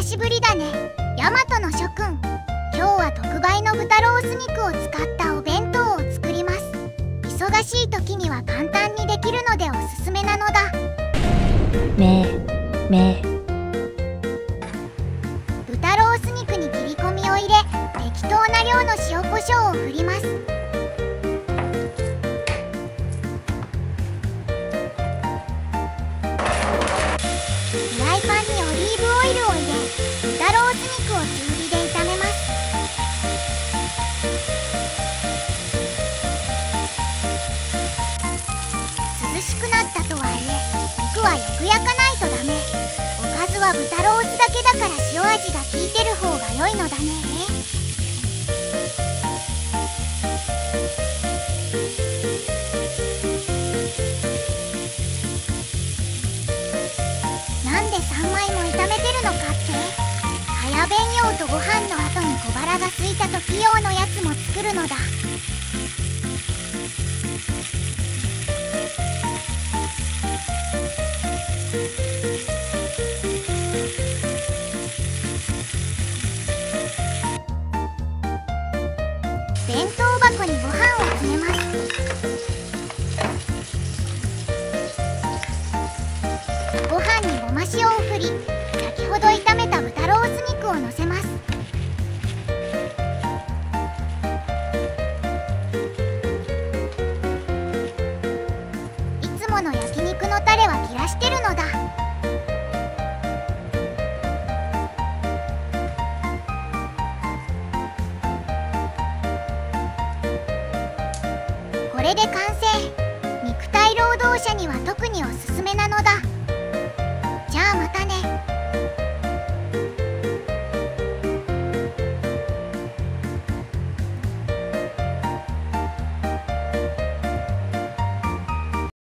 しぶりだね、ヤマトの諸君。今日は特売の豚ロース肉を使ったお弁当を作ります。忙しい時には簡単にできるのでおすすめなのだ。豚ロース肉に切り込みを入れ、適当な量の塩コショウを振ります。フライパンにオリーブオイルを入れ、豚ロース肉を中火で炒めます。涼しくなったとはいえ、肉はよく焼かないとダメ。おかずは豚ロースだけだから塩味が効いてる方が良いのだね。なんで3枚も炒めてるのかって？早弁用とご飯の後に小腹が空いた時用のやつも作るのだ。弁当箱にご飯を詰めます。ご飯にごま塩を振り、先ほど炒めた豚ロース肉をのせます。いつもの焼肉のタレは切らしてるのだ。これで完